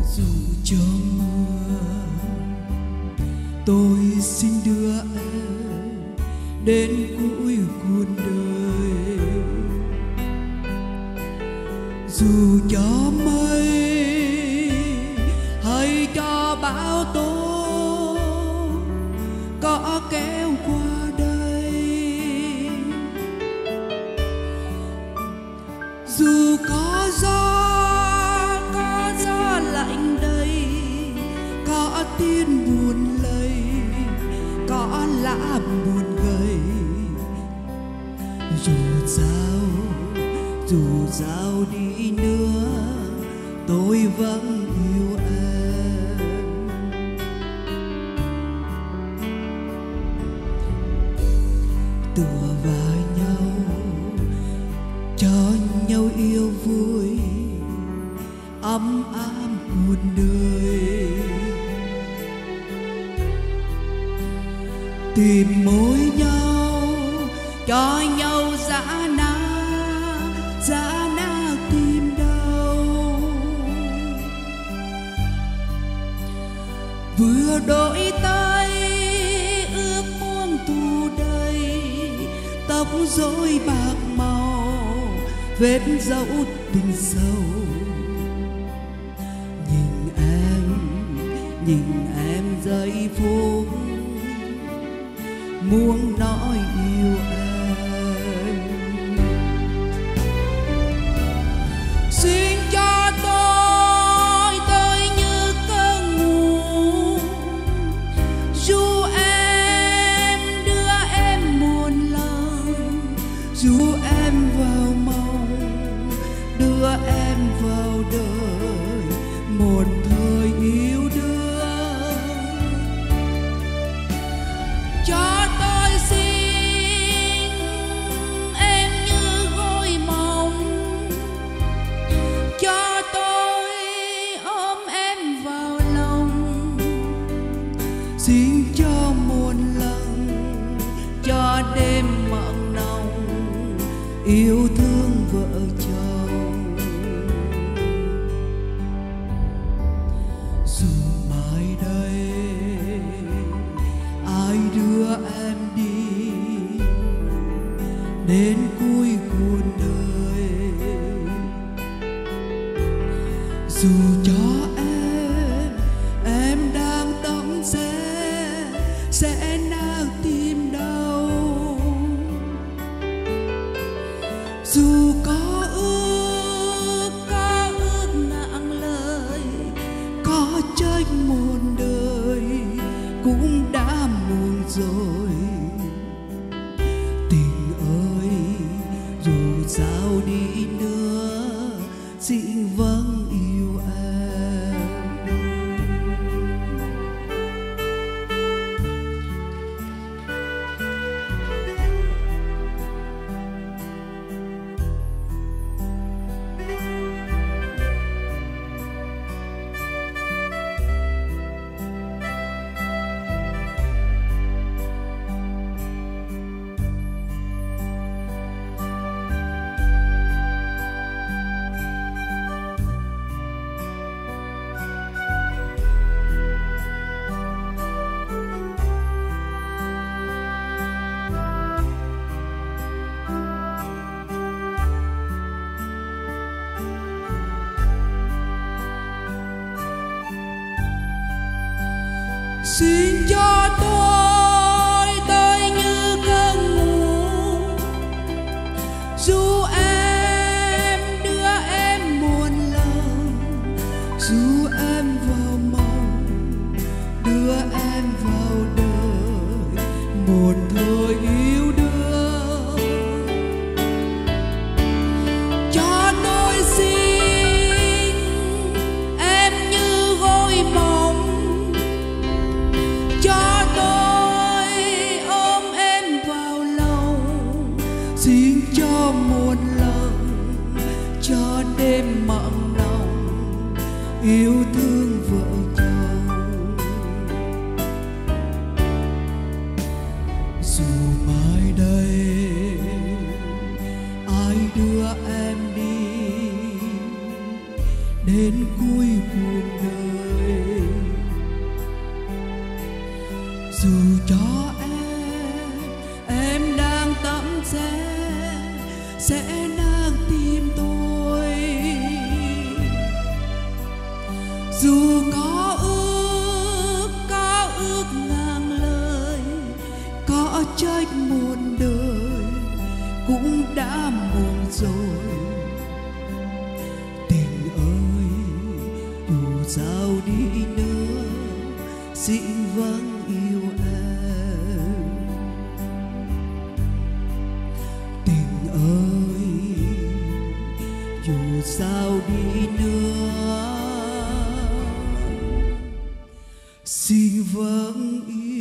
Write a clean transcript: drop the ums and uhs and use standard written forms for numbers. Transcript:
Dù cho mưa, tôi xin đưa em đến cuối cuộc đời. Dù cho mây hay cho bão tố có kéo qua đây, dù có gió lạnh đây, có tiếng buồn lầy, có lá buồn gầy. Dù sao đi nữa tôi vẫn yêu em. Tựa vào nhau cho nhau yêu vui, ấm áp cuộc đời. Tìm môi nhau cho nhau dã na tìm đâu. Vừa đôi tay ước muốn thu đầy, tóc rối bạc màu vết dấu tình sâu. Nhìn em giây phút muốn nói yêu em. Xin cho tôi như cơn ngủ, dù em đưa em muôn lần, dù em vào mộng đưa em vào đời một thời yêu đương. Cho tôi xin em như gối mộng, cho tôi ôm em vào lòng. Xin cho một lần, cho đêm mặn nồng yêu thương vợ chồng. Dù mai đây ai đưa em đi đến cuối cuộc đời, dù cho em đang tắm sẽ nào tìm đâu. Dù có ước nặng lời, có trách muôn đời cũng đã muộn rồi. Tình ơi, dù sao đi nữa xin vẫn yêu em. Xin cho tôi như cơn ngủ, dù em đưa em muôn lần, dù em vào mộng đưa em vào đời một thời yêu đương. Cho tôi xin em như gối mộng, cho tôi ôm em vào lòng. Xin cho một lần, cho đêm mặn nồng yêu thương vợ chồng. Dù mai đây ai đưa em đi đến cuối cuộc đời. Dù cho em đang tắm sẽ đang tìm tôi. Dù có ước ngàn lời, có trách muôn đời cũng đã muộn rồi. Tình ơi, dù sao đi nữa xin vẫn yêu em. Tình ơi, dù sao đi nữa xin vẫn yêu